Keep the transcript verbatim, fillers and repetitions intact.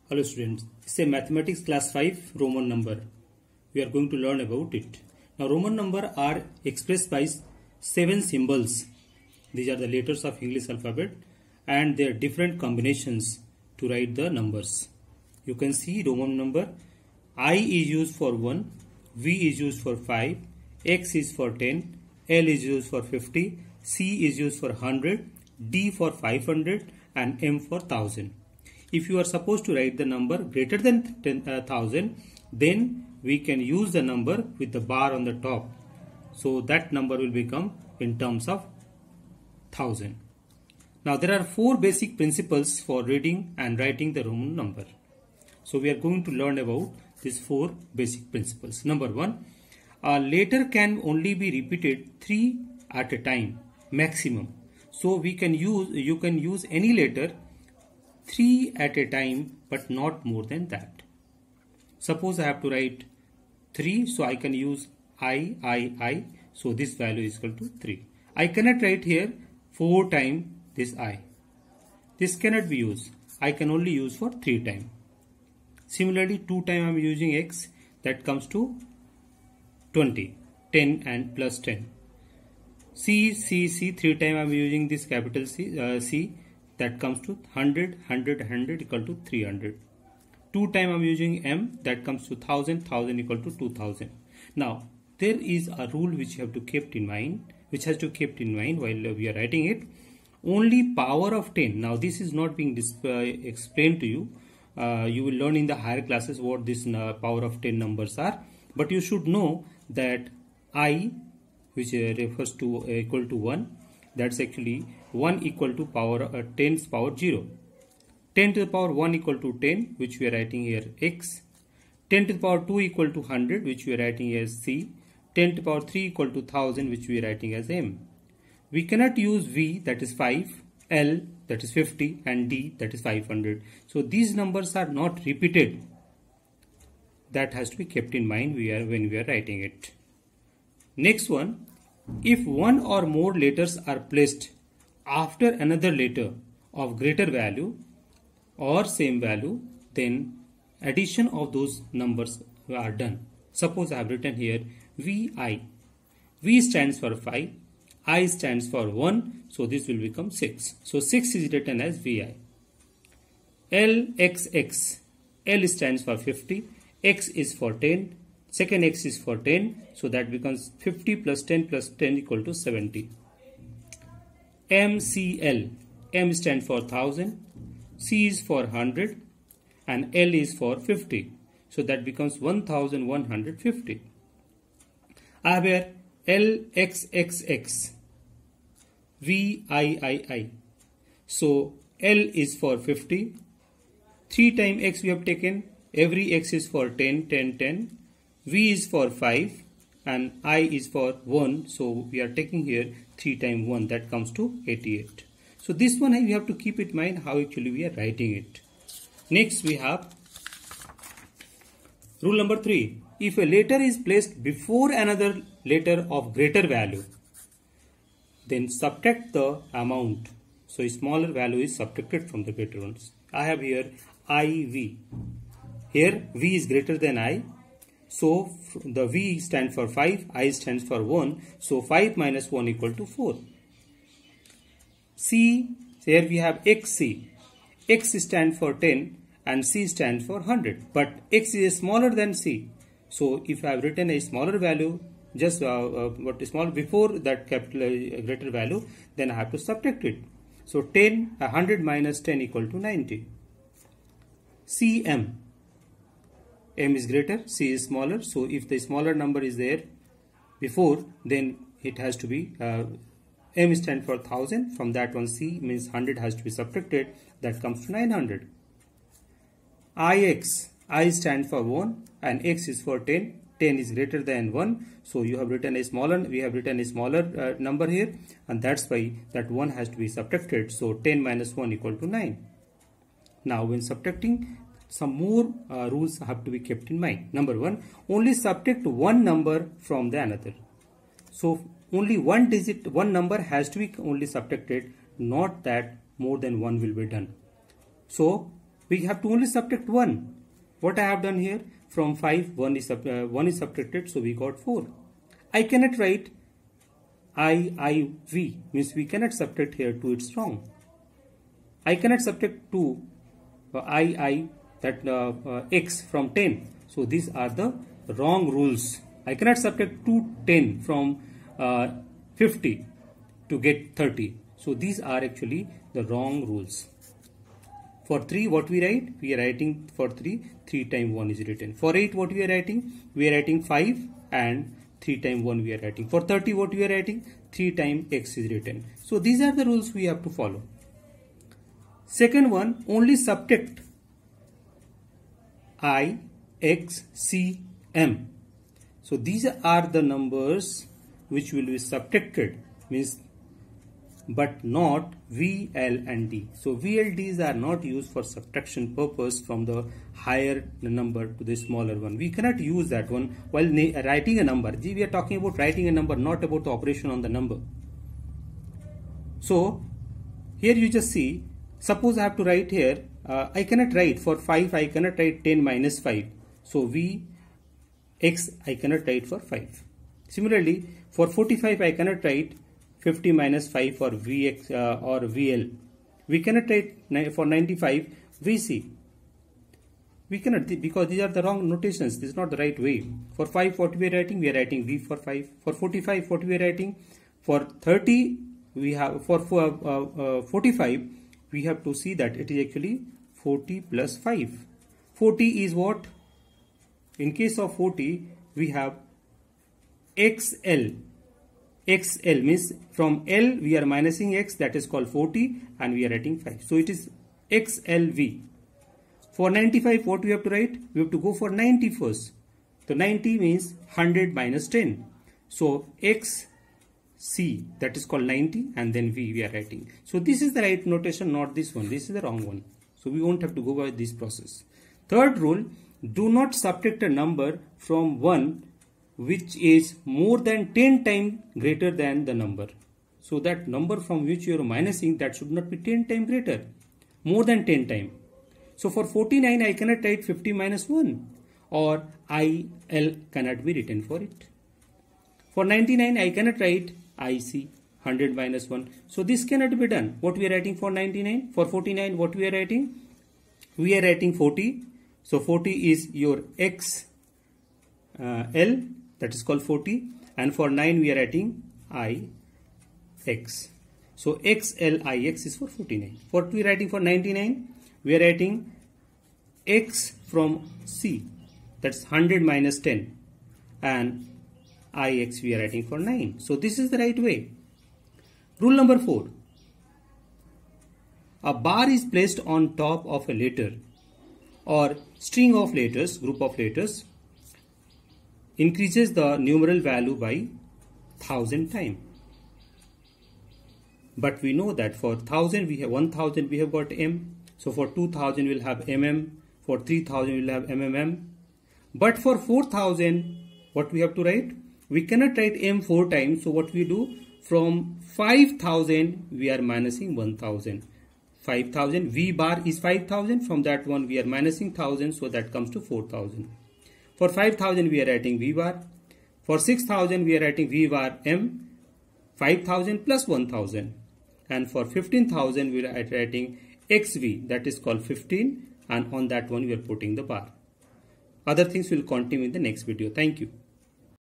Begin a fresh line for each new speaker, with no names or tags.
Hello students, this is a mathematics class five Roman number. We are going to learn about it. Now Roman number are expressed by seven symbols. These are the letters of English alphabet and their different combinations to write the numbers. You can see Roman number I is used for one, V is used for five, X is for ten, L is used for fifty, C is used for one hundred, D for five hundred and M for one thousand. If you are supposed to write the number greater than ten thousand, then we can use the number with the bar on the top. So that number will become in terms of thousand. Now there are four basic principles for reading and writing the Roman number. So we are going to learn about these four basic principles. Number one, a letter can only be repeated three at a time maximum. So we can use you can use any letter three at a time, but not more than that. Suppose I have to write three, so I can use I, I, I. So this value is equal to three. I cannot write here four times this I. This cannot be used. I can only use for three times. Similarly, two times I am using X, that comes to twenty. ten and plus ten. C, C, C, three times I am using this capital C, uh, C. That comes to one hundred, one hundred, one hundred equal to three hundred. Two times I am using M, that comes to one thousand, one thousand equal to two thousand. Now, there is a rule which you have to keep in mind, which has to keep in mind while we are writing it. Only power of ten. Now, this is not being uh, explained to you. Uh, you will learn in the higher classes what this uh, power of ten numbers are. But you should know that I, which uh, refers to uh, equal to one, that's actually one equal to power uh, ten's power zero. ten to the power one equal to ten, which we are writing here X. ten to the power two equal to one hundred, which we are writing as C. ten to the power three equal to one thousand, which we are writing as M. We cannot use V, that is five, L, that is fifty, and D, that is five hundred. So these numbers are not repeated. That has to be kept in mind we are, when we are writing it. Next one, if one or more letters are placed after another letter of greater value or same value, then addition of those numbers are done. Suppose I have written here V I. V stands for five, I stands for one, so this will become six. So six is written as V I. L X X. L stands for fifty, X is for ten, second X is for ten, so that becomes fifty plus ten plus ten equal to seventy. M C L. M stands for one thousand, C is for one hundred, and L is for fifty. So that becomes one thousand one hundred fifty. I have here L X X X. V I I I. So L is for fifty. three times X we have taken. Every X is for ten, ten, ten. V is for five and I is for one. So we are taking here three times one, that comes to eighty-eight. So this one we have to keep in mind how actually we are writing it. Next we have rule number three. If a letter is placed before another letter of greater value, then subtract the amount. So a smaller value is subtracted from the greater ones. I have here I V. Here V is greater than I. So the V stands for five, I stands for one. So five minus one equal to four. C, here we have X C. X stands for ten and C stands for one hundred. But X is smaller than C. So if I have written a smaller value, just uh, uh, what is small before that capital uh, greater value, then I have to subtract it. So ten, one hundred minus ten equal to ninety. C M. M is greater, C is smaller. So if the smaller number is there before, then it has to be uh, M stands for one thousand. From that one, C means one hundred has to be subtracted. That comes to nine hundred. I X. I stands for one and X is for ten. ten is greater than one. So you have written a smaller, we have written a smaller uh, number here, and that's why that one has to be subtracted. So ten minus one equal to nine. Now when subtracting, some more uh, rules have to be kept in mind. Number one, only subtract one number from the another. So only one digit, one number has to be only subtracted, not that more than one will be done. So we have to only subtract one. What I have done here, from five, one is, uh, one is subtracted, so we got four. I cannot write I, I, V, means we cannot subtract here two, it's wrong. I cannot subtract two, uh, I, I, that uh, uh, X from ten. So these are the wrong rules. I cannot subtract two, ten from uh, fifty to get thirty. So these are actually the wrong rules. For three, what we write? We are writing for three, three times one is written. For eight, what we are writing? We are writing five and three times one we are writing. For thirty, what we are writing? three times X is written. So these are the rules we have to follow. Second one, only subtract I, X, C, M. So these are the numbers which will be subtracted, means, but not V, L and D. So V, L, Ds are not used for subtraction purpose from the higher number to the smaller one. We cannot use that one while writing a number. We are talking about writing a number, not about the operation on the number. So here you just see, suppose I have to write here, uh, I cannot write for five, I cannot write ten minus five. So V, X, I cannot write for five. Similarly, for forty-five, I cannot write fifty minus five for V X uh, or V L. We cannot write for ninety-five V C. We cannot, because these are the wrong notations. This is not the right way. For five, what we are writing? We are writing V for five. For forty-five, what we are writing? For thirty, we have, for, for uh, uh, forty-five, we have to see that it is actually forty plus five. forty is what? In case of forty, we have X L. X L means from L we are minusing X, that is called forty, and we are writing five. So it is X L V. For ninety-five, what we have to write? We have to go for ninety first. So ninety means one hundred minus ten. So X C, that is called ninety, and then V we are writing. So this is the right notation, not this one. This is the wrong one. So we won't have to go by this process. Third rule, do not subtract a number from one which is more than ten times greater than the number. So that number from which you are minusing, that should not be ten times greater, more than ten times. So for forty-nine, I cannot write fifty minus one, or I L cannot be written for it. For ninety-nine, I cannot write I C, one hundred minus one. So this cannot be done. What we are writing for ninety-nine? For forty-nine, what we are writing? We are writing forty. So forty is your X uh, L, that is called forty, and for nine we are writing I X. So X L I X is for forty-nine. What we are writing for ninety-nine? We are writing X from C, that's one hundred minus ten, and I X we are writing for nine. So this is the right way. Rule number four. A bar is placed on top of a letter or string of letters, group of letters, increases the numeral value by thousand times. But we know that for thousand we have one thousand we have got M. So for two thousand we'll have M M. For three thousand we'll have M M M. But for four thousand, what we have to write? We cannot write M four times. So what we do? From five thousand we are minusing one thousand. five thousand, V bar is five thousand. From that one we are minusing one thousand. So that comes to four thousand. For five thousand we are writing V bar. For six thousand we are writing V bar M. five thousand plus one thousand. And for fifteen thousand we are writing X V, that is called fifteen, and on that one we are putting the bar. Other things will continue in the next video. Thank you.